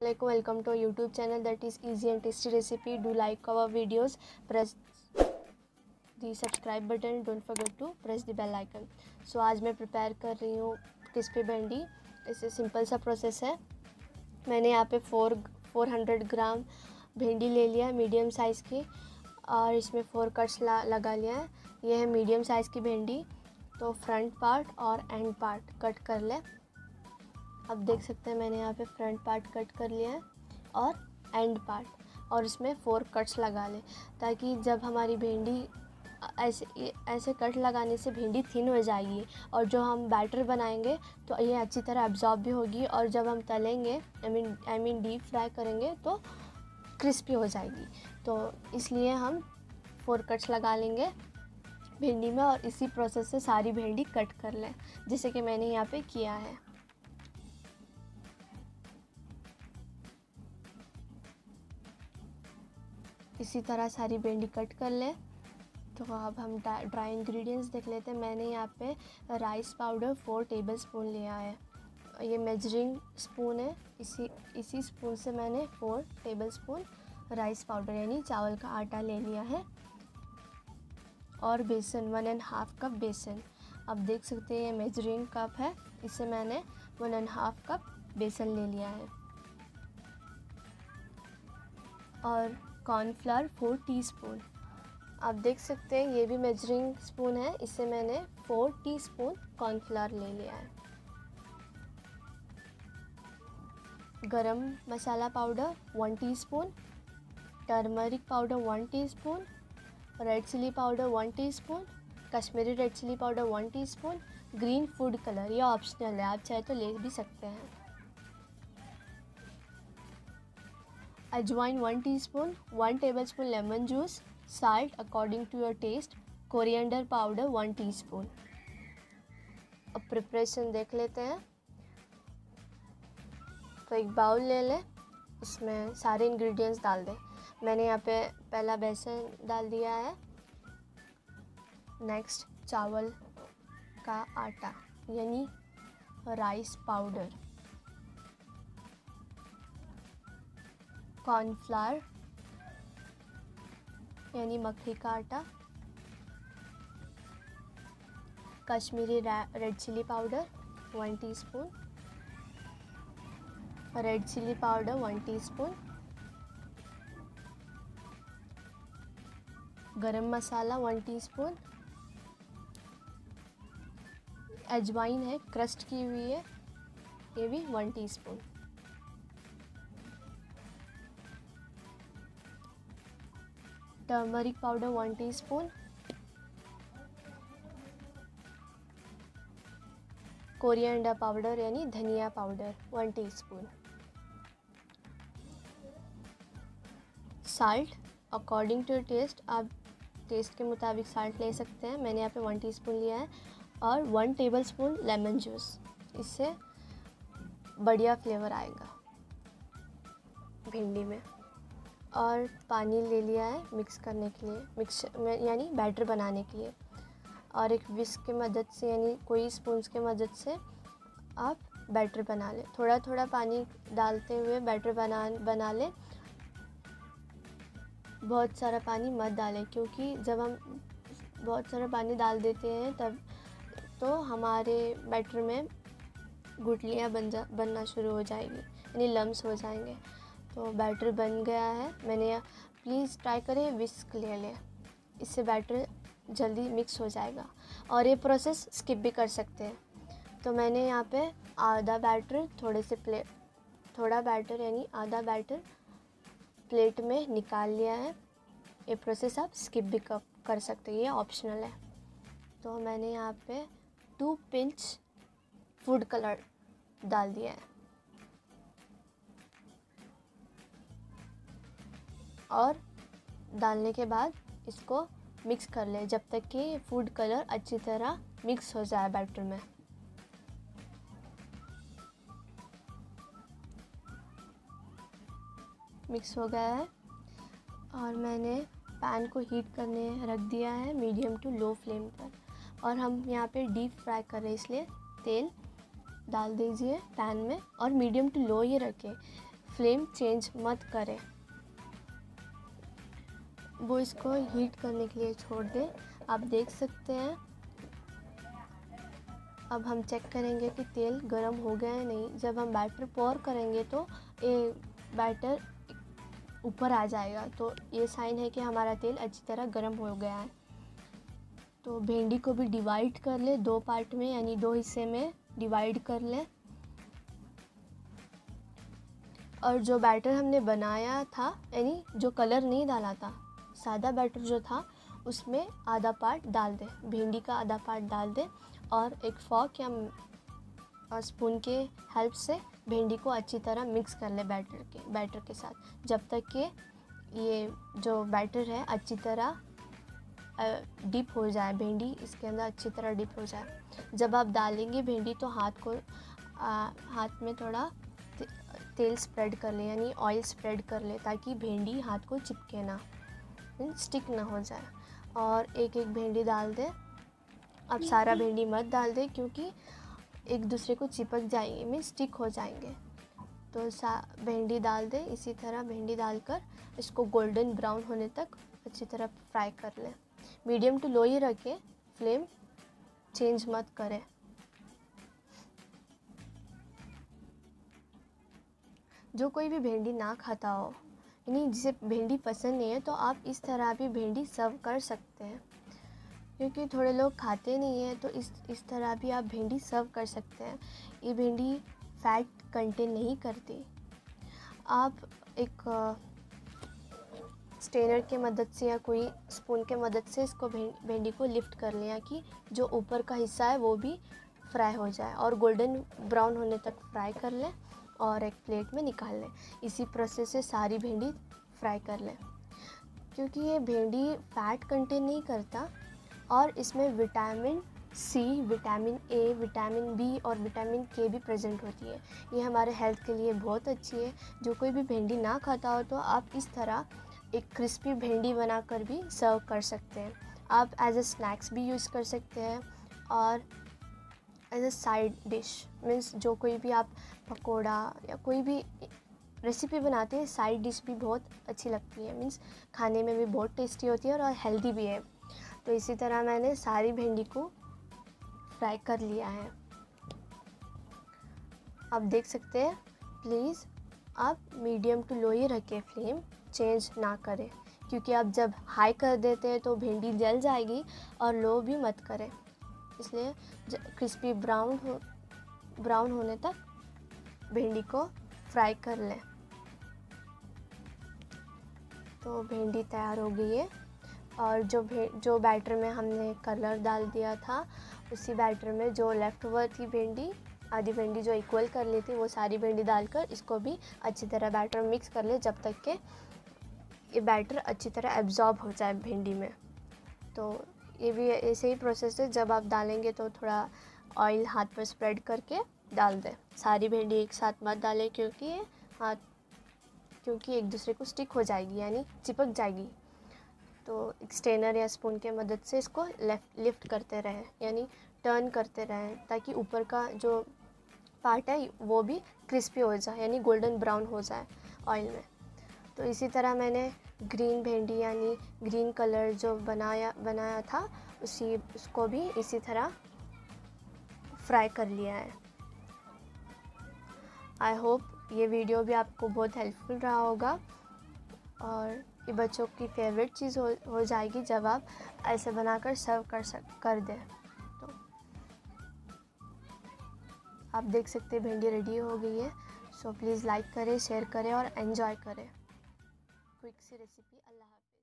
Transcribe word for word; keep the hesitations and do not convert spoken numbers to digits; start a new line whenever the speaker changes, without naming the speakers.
Assalamualaikum, welcome to our YouTube channel that is easy and tasty recipe. Do like our videos, press the subscribe button, don't forget to press the bell icon. So आज मैं prepare कर रही हूँ crispy भिंडी। इससे simple सा process है। मैंने यहाँ पे फोर फोर हंड्रेड ग्राम भिंडी ले लिया है मीडियम साइज़ की, और इसमें फोर कट्स ला लगा लिया है। यह है मीडियम साइज़ की भिंडी। तो फ्रंट पार्ट और एंड पार्ट कट कर ले। अब देख सकते हैं मैंने यहाँ पे फ्रंट पार्ट कट कर लिया है और एंड पार्ट, और इसमें फोर कट्स लगा ले, ताकि जब हमारी भिंडी ऐसे ऐसे कट लगाने से भिंडी थिन हो जाएगी, और जो हम बैटर बनाएंगे तो ये अच्छी तरह एब्जॉर्ब भी होगी, और जब हम तलेंगे I mean I mean deep fry करेंगे तो क्रिस्पी हो जाएगी। तो इसलिए हम फोर कट्स लगा लेंगे भिंडी में, और इसी प्रोसेस से सारी भिंडी कट कर लें, जैसे कि मैंने यहाँ पे किया है। इसी तरह सारी भिंडी कट कर लें। तो अब हम ड्राई इंग्रेडिएंट्स देख लेते हैं। मैंने यहाँ पे राइस पाउडर फोर टेबलस्पून लिया है। ये मेजरिंग स्पून है, इसी इसी स्पून से मैंने फोर टेबलस्पून राइस पाउडर यानी चावल का आटा ले लिया है। और बेसन वन एंड हाफ कप बेसन। अब देख सकते हैं ये मेजरिंग कप है, इससे मैंने वन एंड हाफ कप बेसन ले लिया है। और कॉर्नफ्लावर फोर टीस्पून। आप देख सकते हैं ये भी मेजरिंग स्पून है, इससे मैंने फोर टीस्पून कॉर्नफ्लावर ले लिया है। Garam masala powder one teaspoon, turmeric powder one teaspoon, red chilli powder one teaspoon, Kashmiri red chilli powder one teaspoon, green food colour ये ऑप्शनल है, आप चाहे तो ले भी सकते हैं। Ajwain one teaspoon, one tablespoon lemon juice, salt according to your taste, coriander powder one teaspoon. अब प्रिपरेशन देख लेते हैं। तो एक बाउल ले लें, उसमें सारे इंग्रेडिएंट्स डाल दें। मैंने यहाँ पे पहला बेसन डाल दिया है। नेक्स्ट चावल का आटा यानी राइस पाउडर, कॉर्नफ्लावर यानी मक्खी का आटा, Kashmiri red chilli powder one teaspoon, red chilli powder one teaspoon, garam masala one teaspoon, अजवाइन है क्रस्ट की हुई है ये भी one teaspoon, turmeric powder one teaspoon, coriander powder यानी धनिया powder one teaspoon, salt according to taste, आप टेस्ट के मुताबिक साल्ट ले सकते हैं। मैंने यहाँ पे वन टीस्पून लिया है। और वन टेबलस्पून लेमन जूस, इससे बढ़िया फ्लेवर आएगा भिंडी में। और पानी ले लिया है मिक्स करने के लिए, मिक्स में यानी बैटर बनाने के लिए। और एक विस्क की मदद से यानी कोई स्पून्स की मदद से आप बैटर बना लें। थोड़ा थोड़ा पानी डालते हुए बैटर बना बना लें। बहुत सारा पानी मत डालें, क्योंकि जब हम बहुत सारा पानी डाल देते हैं तब तो हमारे बैटर में गुठलियाँ बन जा बनना शुरू हो जाएगी, यानी लम्स हो जाएंगे। तो बैटर बन गया है। मैंने प्लीज़ ट्राई करें विस्क ले लें, इससे बैटर जल्दी मिक्स हो जाएगा। और ये प्रोसेस स्किप भी कर सकते हैं। तो मैंने यहाँ पे आधा बैटर थोड़े से प्लेट थोड़ा बैटर यानी आधा बैटर प्लेट में निकाल लिया है। ये प्रोसेस आप स्किप भी कर सकते हैं, ये ऑप्शनल है। तो मैंने यहाँ पे टू पिंच फूड कलर डाल दिया है, और डालने के बाद इसको मिक्स कर ले जब तक कि फूड कलर अच्छी तरह मिक्स हो जाए बैटर में। मिक्स हो गया है, और मैंने पैन को हीट करने रख दिया है मीडियम टू लो फ्लेम पर। और हम यहाँ पे डीप फ्राई कर रहे हैं, इसलिए तेल डाल दीजिए पैन में और मीडियम टू लो ही रखें। फ्लेम चेंज मत करें, वो इसको हीट करने के लिए छोड़ दें। आप देख सकते हैं। अब हम चेक करेंगे कि तेल गर्म हो गया है नहीं। जब हम बैटर पोर करेंगे तो ये बैटर ऊपर आ जाएगा, तो ये साइन है कि हमारा तेल अच्छी तरह गर्म हो गया है। तो भिंडी को भी डिवाइड कर ले दो पार्ट में, यानी दो हिस्से में डिवाइड कर ले। और जो बैटर हमने बनाया था, यानी जो कलर नहीं डाला था, सादा बैटर जो था, उसमें आधा पार्ट डाल दे, भिंडी का आधा पार्ट डाल दे और एक फॉर्क या स्पून के हेल्प से भिंडी को अच्छी तरह मिक्स कर ले बैटर के बैटर के साथ, जब तक कि ये जो बैटर है अच्छी तरह डिप हो जाए, भिंडी इसके अंदर अच्छी तरह डिप हो जाए। जब आप डालेंगे भिंडी तो हाथ को आ, हाथ में थोड़ा ते, तेल स्प्रेड कर ले, यानी ऑयल स्प्रेड कर ले, ताकि भिंडी हाथ को चिपके ना, स्टिक ना हो जाए। और एक एक भिंडी डाल दे। अब सारा भिंडी मत डाल दे, क्योंकि एक दूसरे को चिपक जाएंगे, में स्टिक हो जाएंगे। तो सा भिंडी डाल दे। इसी तरह भिंडी डालकर इसको गोल्डन ब्राउन होने तक अच्छी तरह फ्राई कर ले। मीडियम टू लो ही रखें, फ्लेम चेंज मत करें। जो कोई भी भिंडी ना खाता हो, यानी जिसे भिंडी पसंद नहीं है, तो आप इस तरह भी भिंडी सर्व कर सकते हैं, क्योंकि थोड़े लोग खाते नहीं हैं, तो इस इस तरह भी आप भिंडी सर्व कर सकते हैं। ये भिंडी फैट कंटेन नहीं करती। आप एक स्ट्रेनर के मदद से या कोई स्पून के मदद से इसको भिंडी को लिफ्ट कर लें, या कि जो ऊपर का हिस्सा है वो भी फ्राई हो जाए, और गोल्डन ब्राउन होने तक फ्राई कर लें और एक प्लेट में निकाल लें। इसी प्रोसेस से सारी भिंडी फ्राई कर लें, क्योंकि ये भिंडी फैट कंटेन नहीं करता और इसमें vitamin C, vitamin A, vitamin B और विटामिन के भी प्रेजेंट होती है। ये हमारे हेल्थ के लिए बहुत अच्छी है। जो कोई भी भिंडी ना खाता हो, तो आप इस तरह एक क्रिस्पी भिंडी बनाकर भी सर्व कर सकते हैं। आप एज ए स्नैक्स भी यूज़ कर सकते हैं, और as a side dish, means जो कोई भी आप पकोड़ा या कोई भी रेसिपी बनाते हैं, साइड डिश भी बहुत अच्छी लगती है, मीन्स खाने में भी बहुत टेस्टी होती है और हेल्दी भी है। तो इसी तरह मैंने सारी भिंडी को फ्राई कर लिया है। आप देख सकते हैं। प्लीज़ आप मीडियम टू लो ही रखें, फ्लेम चेंज ना करें, क्योंकि आप जब हाई कर देते हैं तो भिंडी जल जाएगी, और लो भी मत करें। इसलिए क्रिस्पी ब्राउन हो ब्राउन होने तक भिंडी को फ्राई कर लें। तो भिंडी तैयार हो गई है, और जो जो बैटर में हमने कलर डाल दिया था, उसी बैटर में जो लेफ़्ट ओवर थी भिंडी, आधी भिंडी जो इक्वल कर ली थी, वो सारी भिंडी डालकर इसको भी अच्छी तरह बैटर में मिक्स कर ले, जब तक के ये बैटर अच्छी तरह एब्जॉर्ब हो जाए भिंडी में। तो ये भी ऐसे ही प्रोसेस है। जब आप डालेंगे तो थोड़ा ऑयल हाथ पर स्प्रेड करके डाल दें। सारी भिंडी एक साथ मत डालें, क्योंकि ये हाथ क्योंकि एक दूसरे को स्टिक हो जाएगी, यानी चिपक जाएगी। तो एक स्ट्रेनर या स्पून के मदद से इसको लेफ्ट लिफ्ट करते रहें, यानी टर्न करते रहें, ताकि ऊपर का जो पार्ट है वो भी क्रिस्पी हो जाए, यानी गोल्डन ब्राउन हो जाए ऑयल में। तो इसी तरह मैंने ग्रीन भिंडी, यानी ग्रीन कलर जो बनाया बनाया था, उसी उसको भी इसी तरह फ्राई कर लिया है। आई होप ये वीडियो भी आपको बहुत हेल्पफुल रहा होगा, और ये बच्चों की फेवरेट चीज़ हो हो जाएगी जब आप ऐसे बनाकर सर्व कर सक कर दें। तो आप देख सकते हैं भिंडी रेडी हो गई है। सो प्लीज़ लाइक करें, शेयर करें और एंजॉय करें क्विक सी रेसिपी। अल्लाह हाफ़िज़।